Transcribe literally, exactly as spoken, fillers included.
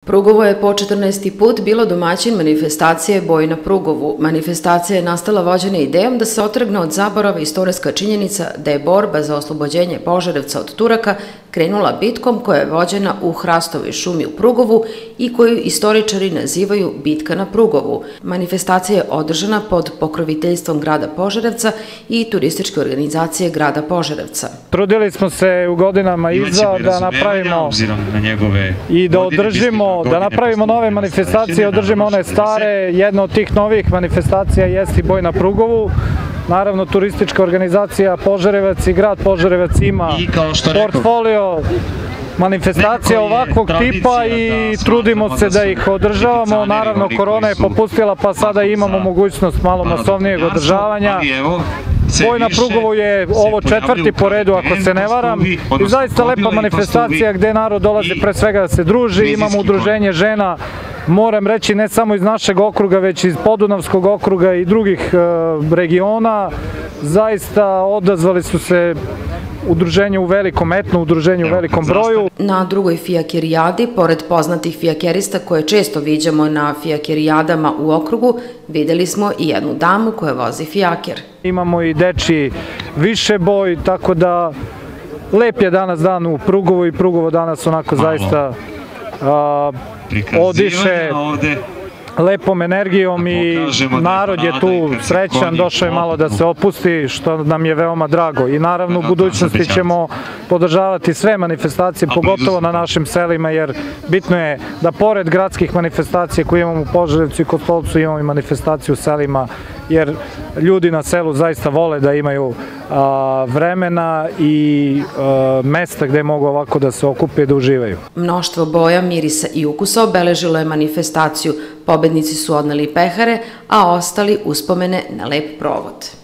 Prugovo je po četrnaesti put bilo domaćin manifestacije Boj na Prugovu. Manifestacija je nastala vođena idejom da se otrgne od zaborava istorijska činjenica da je borba za oslobođenje Požarevca od Turaka krenula bitkom koja je vođena u Hrastovoj šumi u Prugovu i koju istoričari nazivaju Bitka na Prugovu. Manifestacija je održana pod pokroviteljstvom grada Požarevca i turističke organizacije grada Požarevca. Trudili smo se u godinama iza da napravimo i da održimo da napravimo nove manifestacije, održimo one stare. Jedna od tih novih manifestacija jeste i Boj na Prugovu. Naravno, turistička organizacija Požarevac i grad Požarevac ima portfolio manifestacija ovakvog tipa i trudimo se da ih održavamo. Naravno, korona je popustila pa sada imamo mogućnost malo masovnijeg održavanja. Boj na Prugovu je ovo četvrti po redu, ako se ne varam, i zaista lepa manifestacija gde narod dolazi pre svega da se druži. Imamo udruženje žena, moram reći, ne samo iz našeg okruga, već iz Podunavskog okruga i drugih regiona. Zaista odazvali su se udruženje u velikom etnu, udruženje u velikom broju. Na drugoj fijakerijadi, pored poznatih fijakerista koje često viđamo na fijakerijadama u okrugu, videli smo i jednu damu koja vozi fijaker. Imamo i dečiji višeboj, tako da lep je danas dan u Prugovu i Prugovo danas onako zaista odiše lepom energijom i narod je tu srećan, došao je malo da se opusti, što nam je veoma drago. I naravno u budućnosti ćemo podržavati sve manifestacije, pogotovo na našim selima, jer bitno je da pored gradskih manifestacija koje imamo u Požarevcu i Kostolcu imamo i manifestaciju u selima, jer ljudi na selu zaista vole da imaju vremena i mesta gde mogu ovako da se okupe i da uživaju. Mnoštvo boja, mirisa i ukusa obeležilo je manifestaciju. Pobednici su odneli pehare, a ostali uspomene na lep provod.